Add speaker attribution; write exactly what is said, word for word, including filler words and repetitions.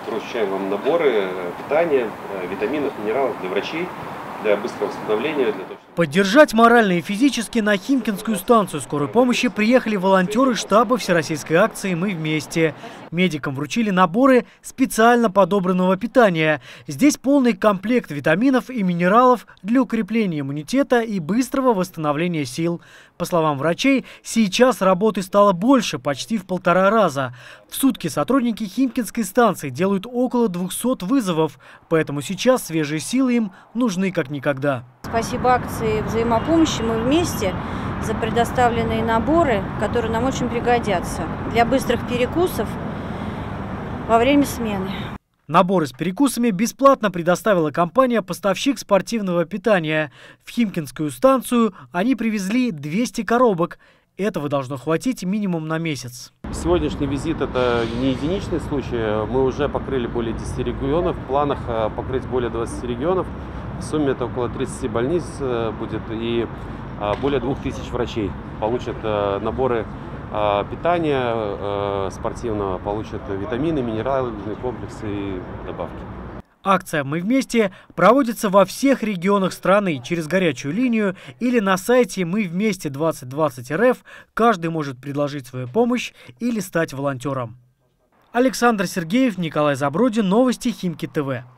Speaker 1: вручаем вам наборы питания, витаминов, минералов для врачей, для быстрого восстановления. Для того, чтобы...
Speaker 2: Поддержать морально и физически на Химкинскую станцию скорой помощи приехали волонтеры штаба всероссийской акции «Мы вместе». Медикам вручили наборы специально подобранного питания. Здесь полный комплект витаминов и минералов для укрепления иммунитета и быстрого восстановления сил. По словам врачей, сейчас работы стало больше, почти в полтора раза. В сутки сотрудники Химкинской станции делают около двухсот вызовов, поэтому сейчас свежие силы им нужны как никогда.
Speaker 3: Спасибо акции взаимопомощи «Мы вместе» за предоставленные наборы, которые нам очень пригодятся для быстрых перекусов во время смены.
Speaker 2: Наборы с перекусами бесплатно предоставила компания-поставщик спортивного питания. В Химкинскую станцию они привезли двести коробок. Этого должно хватить минимум на месяц.
Speaker 1: Сегодняшний визит – это не единичный случай. Мы уже покрыли более десяти регионов. В планах покрыть более двадцати регионов. В сумме это около тридцати больниц будет, и более двух тысяч врачей получат наборы питания спортивного, получат витамины, минеральные комплексы и добавки.
Speaker 2: Акция «Мы вместе» проводится во всех регионах страны через горячую линию или на сайте мы вместе двадцать двадцать эр эф. Каждый может предложить свою помощь или стать волонтером. Александр Сергеев, Николай Забродин, новости Химки ТВ.